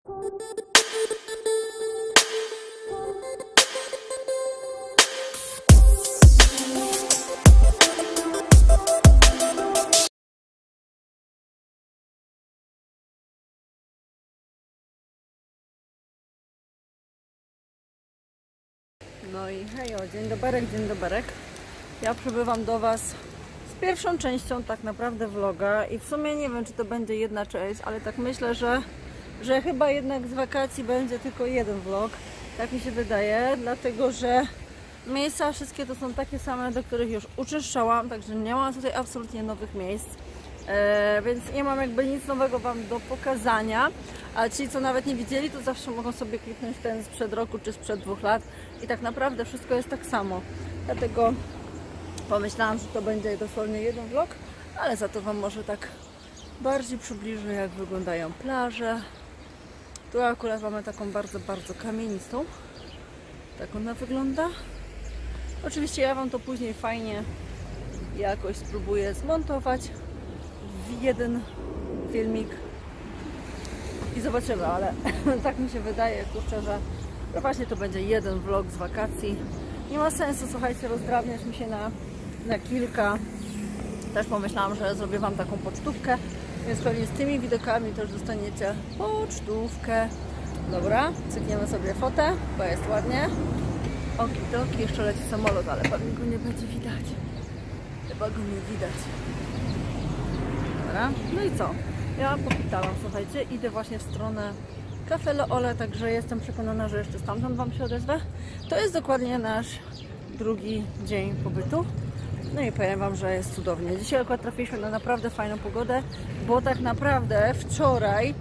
No i hejo, dzień doberek. Ja przybywam do Was z pierwszą częścią tak naprawdę vloga i w sumie nie wiem, czy to będzie jedna część, ale tak myślę, że chyba jednak z wakacji będzie tylko jeden vlog. Tak mi się wydaje, dlatego że miejsca wszystkie to są takie same, do których już uczyszczałam, także nie mam tutaj absolutnie nowych miejsc. Więc nie mam jakby nic nowego Wam do pokazania, a ci co nawet nie widzieli, to zawsze mogą sobie kliknąć ten sprzed roku czy sprzed 2 lat i tak naprawdę wszystko jest tak samo, dlatego pomyślałam, że to będzie dosłownie jeden vlog, ale za to Wam może tak bardziej przybliżę, jak wyglądają plaże. Tu akurat mamy taką bardzo kamienistą, tak ona wygląda. Oczywiście ja Wam to później fajnie jakoś spróbuję zmontować w jeden filmik i zobaczymy, ale tak mi się wydaje, kurczę, że właśnie to będzie jeden vlog z wakacji. Nie ma sensu, słuchajcie, rozdrabniać mi się na kilka. Też pomyślałam, że zrobię Wam taką pocztówkę, więc pewnie z tymi widokami też dostaniecie pocztówkę. Dobra, cykniemy sobie fotę, bo jest ładnie. Okidoki, jeszcze leci samolot, ale pewnie go nie będzie widać. Chyba go nie widać. Dobra, no i co? Ja popytałam, słuchajcie, idę właśnie w stronę Cafe Le Ole, także jestem przekonana, że jeszcze stamtąd Wam się odezwę. To jest dokładnie nasz drugi dzień pobytu. No i powiem Wam, że jest cudownie. Dzisiaj akurat trafiliśmy na naprawdę fajną pogodę, bo tak naprawdę wczoraj,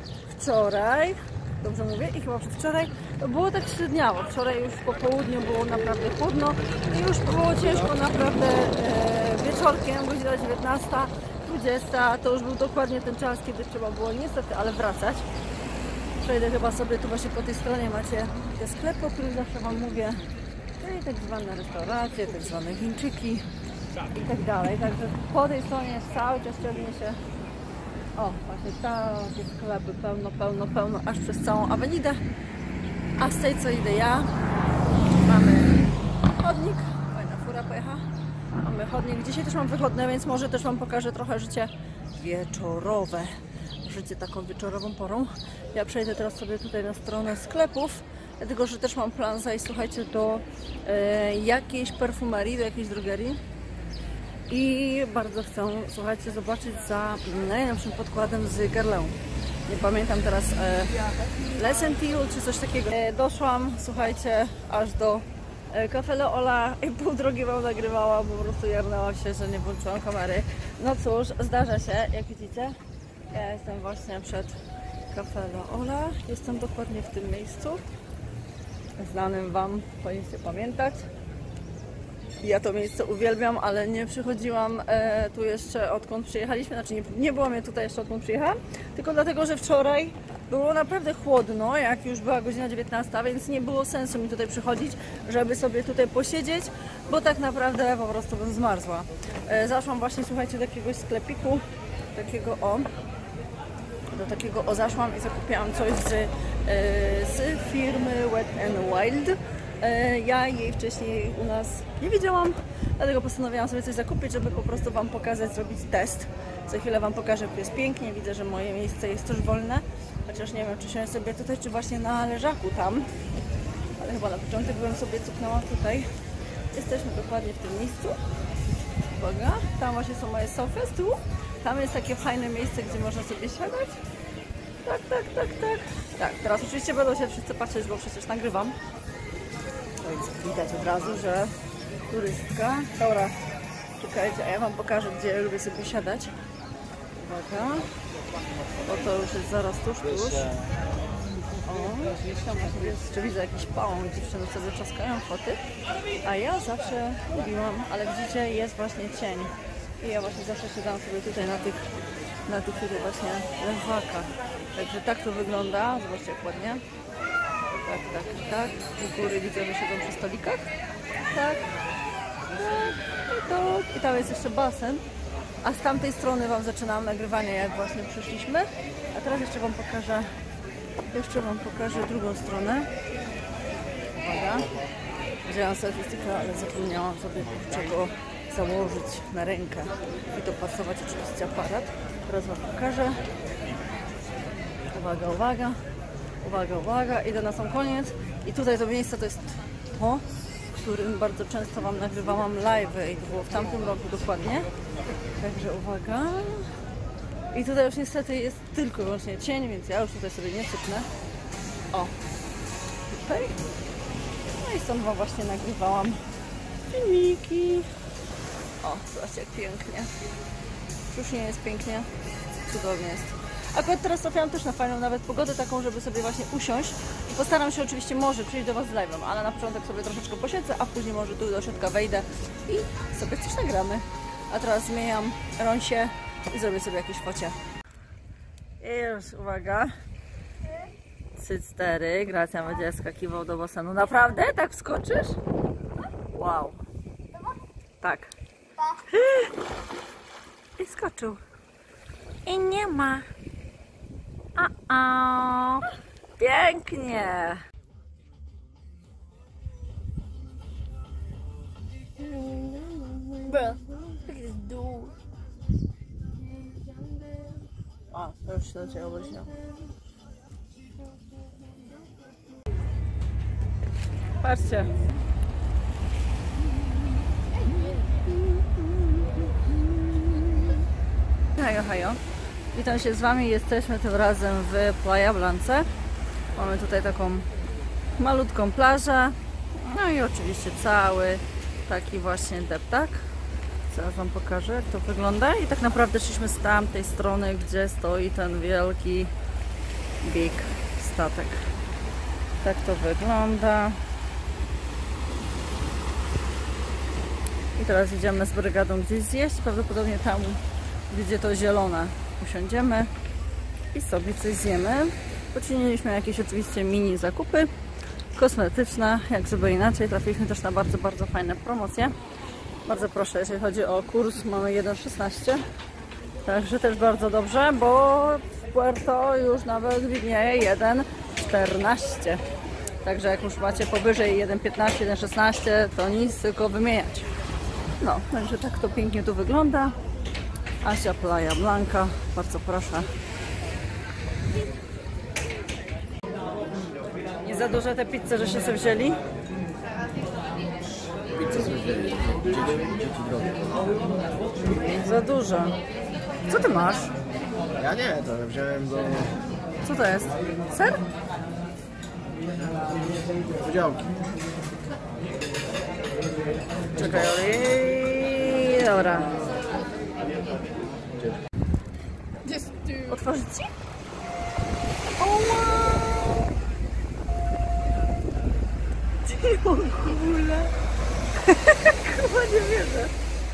dobrze mówię, i chyba przedwczoraj, było tak średniawo. Wczoraj już po południu było naprawdę chłodno i już było ciężko naprawdę wieczorkiem, godzina 19, 20, to już był dokładnie ten czas, kiedy trzeba było niestety, ale wracać. Przejdę chyba sobie, tu właśnie po tej stronie macie te sklepy, o których zawsze Wam mówię, czyli tak zwane restauracje, tak zwane Chińczyki i tak dalej. Także po tej stronie jest cały czas ciągnie się, o właśnie takie sklepy pełno, aż przez całą awenidę. A z tej co idę ja, mamy chodnik, fajna fura pojechała. Mamy chodnik. Dzisiaj też mam wychodne, więc może też Wam pokażę trochę życie wieczorowe. Życie taką wieczorową porą. Ja przejdę teraz sobie tutaj na stronę sklepów, dlatego że też mam plan zajść, słuchajcie, do jakiejś perfumerii, do jakiejś drogerii. I bardzo chcę, słuchajcie, zobaczyć za najnowszym podkładem z Guerlain. Nie pamiętam teraz, L'Essential czy coś takiego. Doszłam, słuchajcie, aż do Cafe Le Ole i pół drogi Wam nagrywałam, po prostu jarnęłam się, że nie włączyłam kamery. No cóż, zdarza się, jak widzicie. Ja jestem właśnie przed Cafe Le Ole. Jestem dokładnie w tym miejscu, znanym Wam, powinniście pamiętać. Ja to miejsce uwielbiam, ale nie przychodziłam tu jeszcze odkąd przyjechaliśmy, znaczy nie byłam ja tutaj jeszcze odkąd przyjechałam, tylko dlatego, że wczoraj było naprawdę chłodno, jak już była godzina 19, więc nie było sensu mi tutaj przychodzić, żeby sobie tutaj posiedzieć, bo tak naprawdę po prostu bym zmarzła. Zaszłam właśnie, słuchajcie, do jakiegoś sklepiku, zaszłam i zakupiłam coś z firmy Wet n Wild. Ja jej wcześniej u nas nie widziałam, dlatego postanowiłam sobie coś zakupić, żeby po prostu Wam pokazać, zrobić test. Za chwilę Wam pokażę, jak jest pięknie. Widzę, że moje miejsce jest też wolne, chociaż nie wiem, czy siąść sobie tutaj, czy właśnie na leżaku tam. Ale chyba na początek bym sobie cupnęła tutaj. Jesteśmy dokładnie w tym miejscu. Uwaga, tam właśnie są moje sofy z tyłu. Tam jest takie fajne miejsce, gdzie można sobie siadać. Tak, teraz oczywiście będą się wszyscy patrzeć, bo przecież nagrywam. Więc widać od razu, że turystka. Dobra, czekajcie, a ja Wam pokażę, gdzie lubię sobie siadać. Uwaga, bo to już jest zaraz tuż. O, tam jeszcze widzę jakiś pałą, dziewczyny sobie czaskają foty. A ja zawsze lubiłam, ale widzicie, jest właśnie cień. I ja właśnie zawsze siadam sobie tutaj na tych tutaj właśnie leżakach. Także tak to wygląda. Zobaczcie, jak ładnie. Tak. U góry widzę, że siedzą przy stolikach. Tak. I tam jest jeszcze basen. A z tamtej strony Wam zaczynam nagrywanie, jak właśnie przyszliśmy. A teraz jeszcze Wam pokażę Jeszcze wam pokażę drugą stronę. Uwaga. Wzięłam selfie sticka, ale zapomniałam sobie czego założyć na rękę i dopasować oczywiście aparat. Teraz wam pokażę. Uwaga, uwaga. Uwaga, uwaga. Idę na sam koniec. I tutaj to miejsce to jest to, w którym bardzo często wam nagrywałam live'y i to było w tamtym roku dokładnie. Także uwaga. I tutaj już niestety jest tylko i wyłącznie cień, więc ja już tutaj sobie nie sypnę. O! Tutaj. No i stąd wam właśnie nagrywałam filmiki. O, zobaczcie jak pięknie. Już nie jest pięknie. Cudownie jest. Akurat teraz trafiałam też na fajną nawet pogodę taką, żeby sobie właśnie usiąść. I postaram się oczywiście może przyjść do was z live'em, ale na początek sobie troszeczkę posiedzę, a później może tu do środka wejdę i sobie coś nagramy. A teraz zmieniam rąsie i zrobię sobie jakieś focie. I już uwaga. Cyc4, Gracja będzie skakiwał do basenu. Naprawdę? Tak wskoczysz? Wow. Tak. I skoczył. I nie ma. Pięknie. O, to już się do ciebie obróciło. Patrzcie. Hajo, hajo. Witam się z wami. Jesteśmy tym razem w Playa Blanca. Mamy tutaj taką malutką plażę. No i oczywiście cały taki właśnie deptak. Zaraz wam pokażę jak to wygląda. I tak naprawdę szliśmy z tamtej strony, gdzie stoi ten wielki big statek. Tak to wygląda. I teraz idziemy z brygadą gdzieś zjeść. Prawdopodobnie tam, gdzie to zielone, usiądziemy i sobie coś zjemy. Poczyniliśmy jakieś oczywiście mini zakupy kosmetyczne, jak żeby inaczej. Trafiliśmy też na bardzo, bardzo fajne promocje. Bardzo proszę, jeżeli chodzi o kurs, mamy 1,16. Także też bardzo dobrze, bo w Puerto już nawet widnieje 1,14. Także jak już macie powyżej 1,15, 1,16, to nic, tylko wymieniać. No, także tak to pięknie tu wygląda. Asia Playa Blanca, bardzo proszę. Nie za duże te pizze, że się sobie wzięli? Pizzę sobie wzięli. Dzieci drogie. Za dużo. Co ty masz? Ja nie, to wziąłem do Co to jest? Ser? podziałki. Czekaj, Oli. Dobra. Otworzyć ci? O wow! Ty w ogóle! Chyba nie wierzę.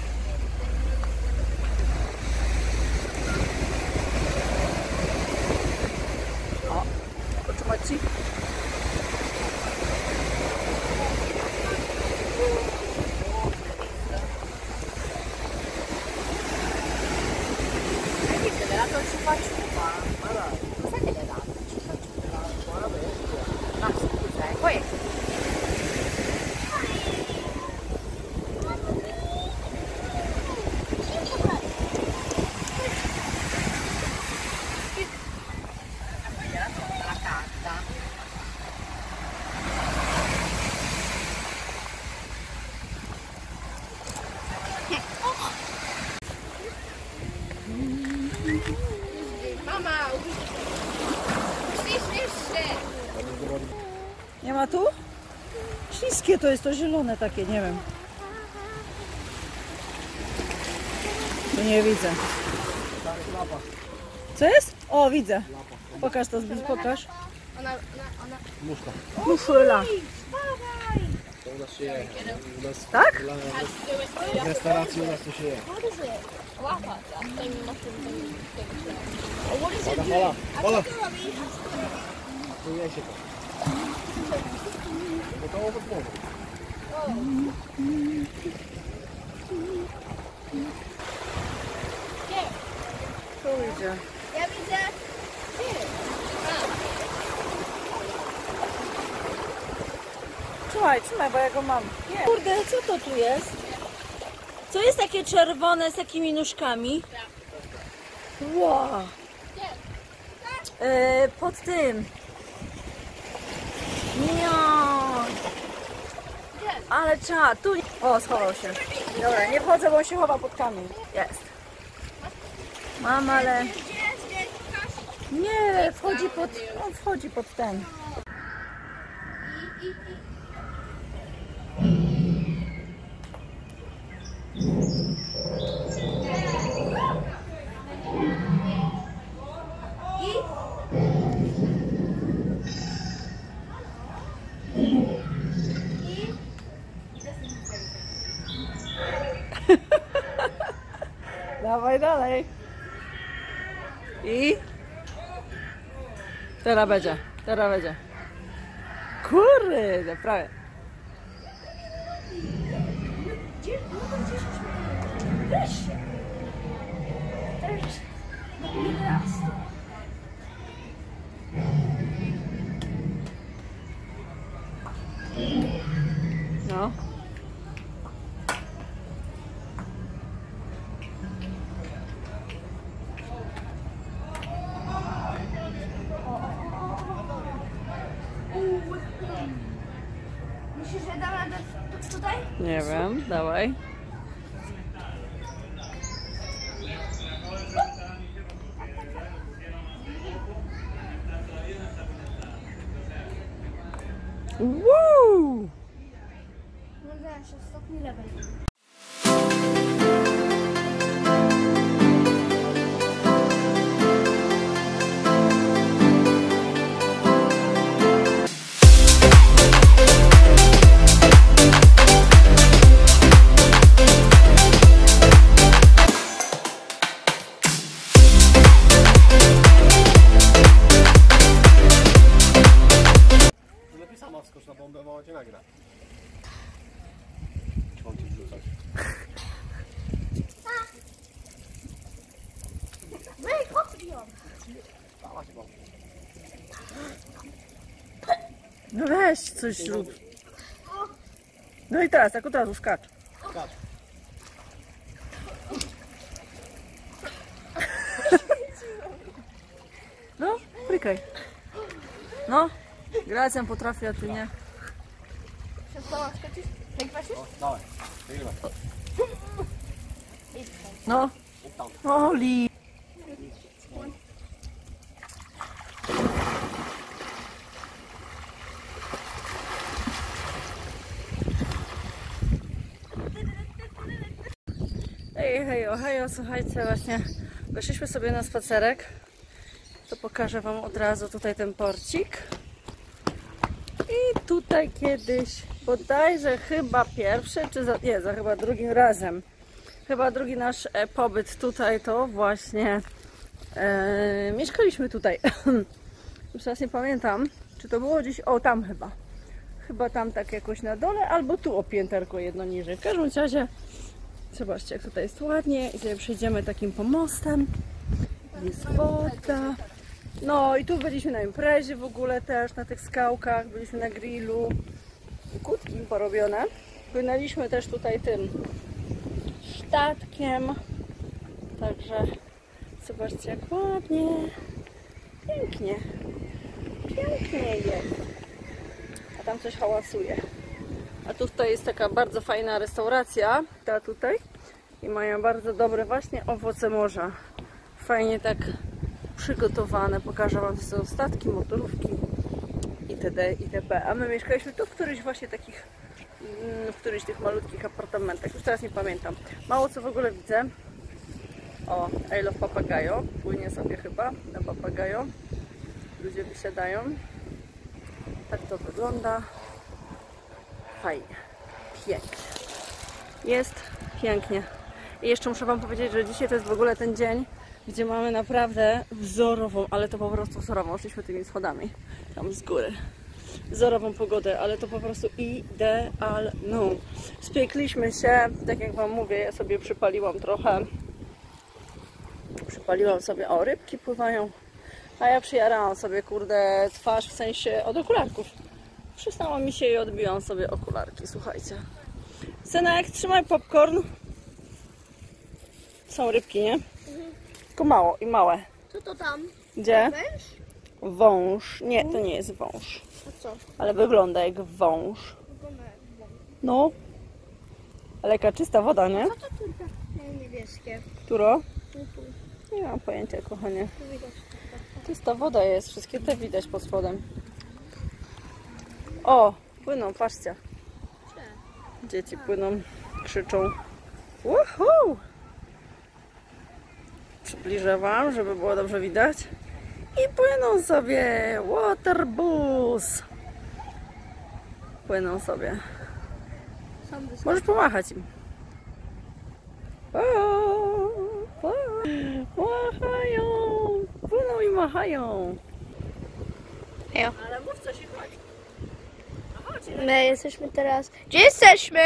O, potrzymać ci? Nie ma tu? Śliskie to jest, to zielone takie, nie wiem. Tu nie widzę. Co jest? O, widzę. Pokaż to, pokaż. Muszka. Muszyla. To u nas się je. U nas Tak? w restauracji u nas to się je. Hola, hola. Tu je się to. Gotowo pod wodą. Tu idzie. Ja widzę. Trzymaj, bo ja go mam. Nie. Kurde, co to tu jest? Co jest takie czerwone z takimi nóżkami? Wow. Pod tym. Nie. Ale czad, tu. O, schował się. Dobra, nie wchodzę, bo on się chowa pod kamień. Jest. Mam, ale. Nie, wchodzi pod. On wchodzi pod ten. Dawaj dalej. I teraz będzie, teraz będzie. Kurde, prawie. No. Myślisz, że dam radę tutaj? Nie wiem, dawaj. Woo! No wiesz, ostatni level. Lepiej sama wskocz na bombę, bo cię nagra. Mam cię wrzucać. Ej, kopnij ją! Dawać bombę. No weź coś zrób. No i teraz, tak od razu skacz. Skacz. No, prykaj. No, Gracjan potrafi, a ty nie. Przestała skoczyć? Jak patrzysz? O, dawaj. Wygrywaj. No. Oli. Hejo, hejo, słuchajcie, właśnie weszliśmy sobie na spacerek. To pokażę wam od razu tutaj ten porcik. I tutaj kiedyś, bodajże chyba pierwszy, czy za chyba drugim razem. Chyba drugi nasz pobyt tutaj to właśnie mieszkaliśmy tutaj. Już teraz nie pamiętam, czy to było gdzieś, o tam chyba. Chyba tam tak jakoś na dole, albo tu o pięterko jedno niżej. W każdym razie, zobaczcie jak tutaj jest ładnie i sobie przejdziemy takim pomostem. Jest woda. No i tu byliśmy na imprezie w ogóle też, na tych skałkach, byliśmy na grillu. Kutki porobione. Płynęliśmy też tutaj tym statkiem. Także zobaczcie jak ładnie. Pięknie. Pięknie jest. A tam coś hałasuje. A tutaj jest taka bardzo fajna restauracja. Ta tutaj. I mają bardzo dobre właśnie owoce morza. Fajnie tak przygotowane. Pokażę wam, co są statki, motorówki itd. itp. A my mieszkaliśmy tu w którychś właśnie takich, w którychś tych malutkich apartamentach. Już teraz nie pamiętam. Mało co w ogóle widzę. O, I love Papagayo. Płynie sobie chyba na Papagayo. Ludzie wysiadają. Tak to wygląda. Fajnie. Pięknie. Jest pięknie. I jeszcze muszę wam powiedzieć, że dzisiaj to jest w ogóle ten dzień, gdzie mamy naprawdę wzorową, ale to po prostu wzorową. Szliśmy tymi schodami tam z góry. Wzorową pogodę, ale to po prostu idealną. Spiekliśmy się, tak jak wam mówię, ja sobie przypaliłam trochę. Przypaliłam sobie, o, rybki pływają. A ja przyjarałam sobie, kurde, twarz w sensie od okularków. Przysnęło mi się i odbiłam sobie okularki, słuchajcie. Synek, trzymaj popcorn. Są rybki, nie? Tylko mało i małe. Co to tam? Gdzie? Węż? Wąż. Nie, to nie jest wąż. A co? Ale wygląda jak wąż. No. Ale jaka czysta woda, nie? Co to tu takie niebieskie? Któro? Tu Nie mam pojęcia, kochanie. widać. Czysta woda jest. Wszystkie te widać pod spodem. O, płyną, patrzcie. Dzieci płyną, krzyczą. Woohoo! Przybliżę wam, żeby było dobrze widać. I płyną sobie. Waterbus. Płyną sobie. Możesz pomachać im. O, machają. Płyną i machają. Hejo. Ale mów coś i chodź. My jesteśmy teraz... Gdzie jesteśmy?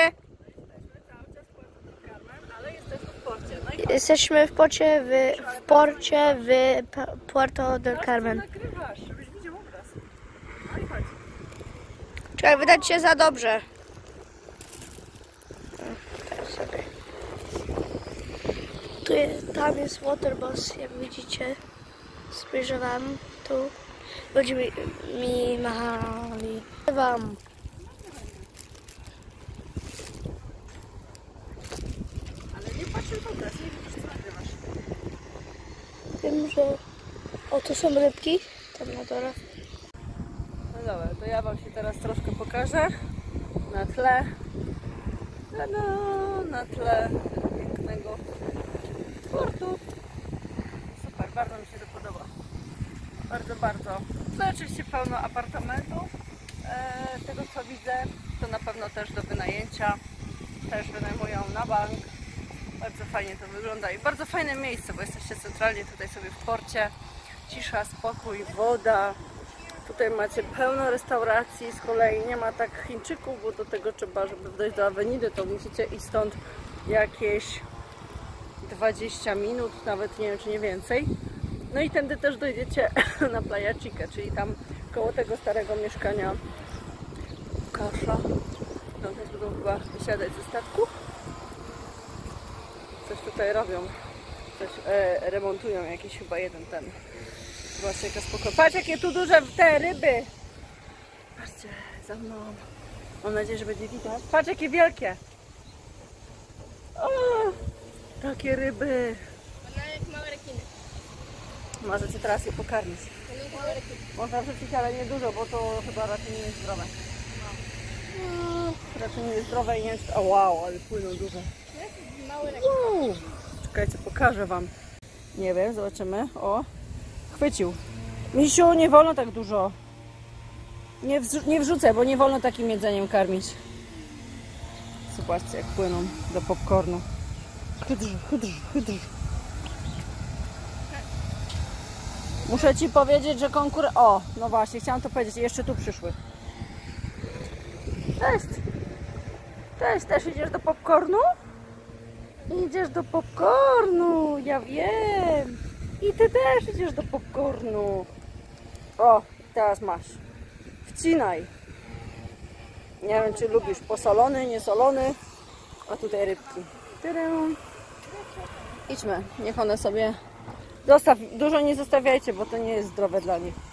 Ale jesteśmy w porcie. No i Jesteśmy w porcie w Puerto del Carmen. nagrywasz, żebyś widział obraz. No i chodź. Czekaj, wydać się za dobrze. Teraz sobie. Tam jest waterbus, jak widzicie. Zbliżę wam tu. Ludzie mi machali. Wam. Ale nie patrzę w obraz, nie widzisz co nagrywasz. Wiem, że... O, tu są rybki. Tam na dole. No dobra, to ja wam się teraz troszkę pokażę. Na tle. Na tle pięknego portu. Super, bardzo mi się to podoba. Bardzo, bardzo. To oczywiście pełno apartamentów. Z tego co widzę, to na pewno też do wynajęcia. Też wynajmują na bank. Bardzo fajnie to wygląda i bardzo fajne miejsce, bo jesteście centralnie tutaj sobie w porcie. Cisza, spokój, woda. Tutaj macie pełno restauracji, z kolei nie ma tak Chińczyków, bo do tego trzeba, żeby dojść do Avenidy, to musicie iść stąd jakieś 20 minut, nawet nie wiem czy nie więcej. No i tędy też dojdziecie na Playa Chica, czyli tam koło tego starego mieszkania Kasza. No też będą chyba wysiadać ze statku. Coś tutaj robią, coś remontują, jakiś chyba jeden ten. Zobaczcie jaka spoko. Patrz jakie tu duże te ryby! Patrzcie, za mną. Mam nadzieję, że będzie widać. Patrz jakie wielkie! O, takie ryby! Małe rekiny. Możecie teraz je pokarmić. Można wrzucić, ale nie dużo, bo to chyba raczej nie jest zdrowe. Raczej nie jest zdrowe i nie jest... O wow, ale płyną duże. Małe rekiny. Czekajcie, pokażę wam. Nie wiem, zobaczymy. O, chwycił. Misiu, nie wolno tak dużo. Nie wrzucę, bo nie wolno takim jedzeniem karmić. Zobaczcie, jak płyną do popcornu. Hydrz, hydrz, hydrz. Muszę ci powiedzieć, że O, no właśnie, chciałam to powiedzieć. Jeszcze tu przyszły. Cześć. Cześć, też idziesz do popcornu? Idziesz do popcornu, ja wiem. I ty też idziesz do popcornu. O, teraz masz. Wcinaj. Nie wiem, czy lubisz posolony, niesolony. A tutaj rybki. Tadam. Idźmy, niech one sobie... Dużo nie zostawiajcie, bo to nie jest zdrowe dla nich.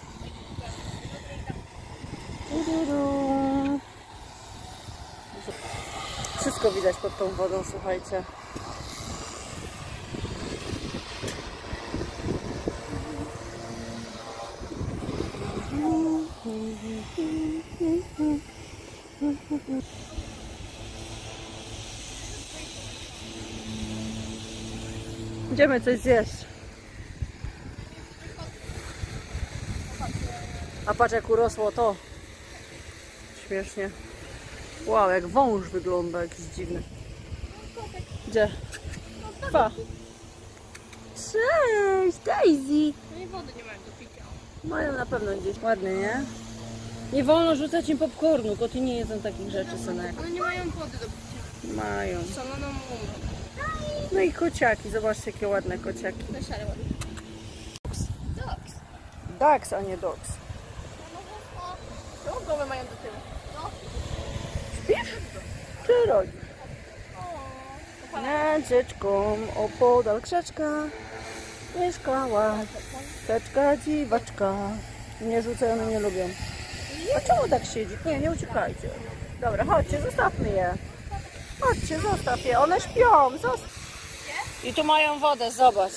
Wszystko widać pod tą wodą, słuchajcie. Idziemy coś zjeść. A patrz jak urosło to. Śmiesznie. Wow, jak wąż wygląda, jakiś dziwny. Gdzie? Dwa. Cześć, Daisy. No i wody nie mają do picia. Mają na pewno gdzieś. Ładnie, nie? Nie wolno rzucać im popcornu, koty nie jedzą takich rzeczy, synek. One nie mają wody do picia. Mają. Soloną umą. No i kociaki, zobaczcie jakie ładne kociaki. Na szare ładnie. Dogs. Ducks, a nie dogs. Czemu głowę mają do tyłu? rzeczką opodal krzeczka mieszkała teczka dziwaczka. Nie rzucę, one nie lubią. A czemu tak siedzi? Nie, nie uciekajcie. Dobra, chodźcie, zostawmy je. Chodźcie, zostaw je, one śpią. I tu mają wodę, zobacz.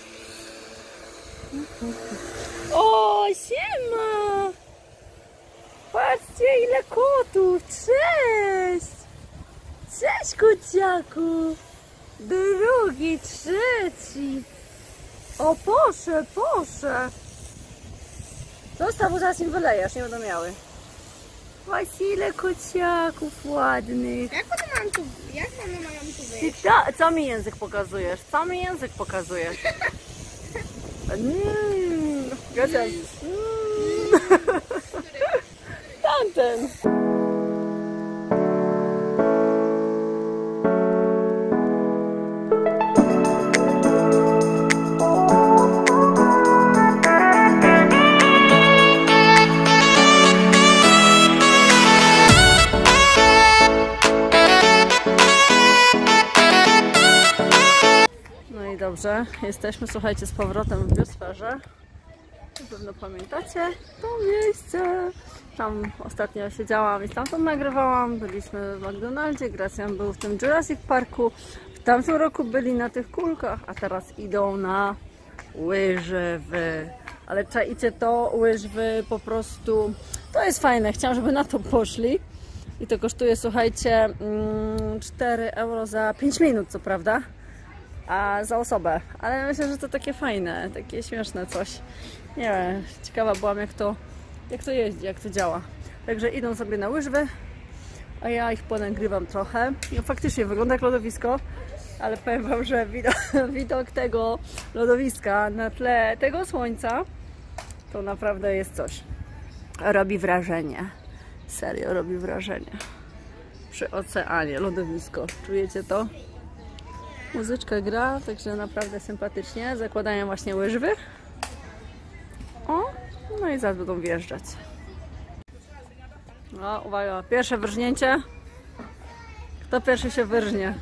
O, siema! Patrzcie, ile kotów! Cześć! Cześć, kociaku! Drugi, trzeci! O, proszę! Zostaw, bo zaraz im wylejesz, nie będą miały. Właśnie ile kociaków ładnych! Jak one mają tu wyjść? Co mi język pokazujesz? Co mi język pokazujesz? Gosia. Tamten. No i dobrze, jesteśmy, słuchajcie, z powrotem w biosferze. Na pewno pamiętacie to miejsce. Tam ostatnio siedziałam i stamtąd nagrywałam. Byliśmy w McDonaldzie, Gracjan był w tym Jurassic Parku. W tamtym roku byli na tych kulkach, a teraz idą na łyżwy. Ale czaicie to, łyżwy po prostu, to jest fajne. Chciałam, żeby na to poszli. I to kosztuje, słuchajcie, 4 euro za 5 minut, co prawda. A za osobę, ale myślę, że to takie fajne, takie śmieszne coś. Nie wiem, ciekawa byłam jak to jeździ, jak to działa. Także idą sobie na łyżwy, a ja ich ponagrywam trochę. No, faktycznie wygląda jak lodowisko, ale powiem wam, że widok tego lodowiska na tle tego słońca to naprawdę jest coś. Robi wrażenie. Serio, robi wrażenie. Przy oceanie, lodowisko. Czujecie to? Muzyczka gra, także naprawdę sympatycznie. Zakładają właśnie łyżwy. O, no i zaraz będą wjeżdżać. No, uwaga, pierwsze wyrżnięcie. Kto pierwszy się wyrżnie?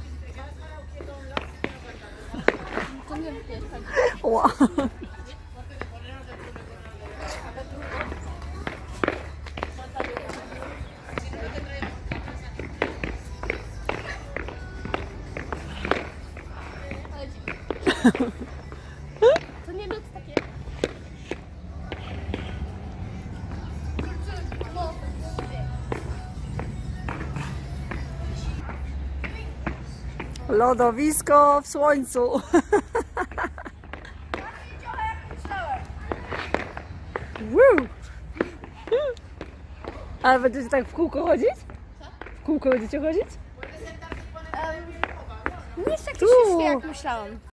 Wow. To nie lud takie. Lodowisko w słońcu. Woo! Ale będziecie tak w kółko chodzić? W kółko będziecie chodzić? Nie jest tak ciężkie, jak myślałam.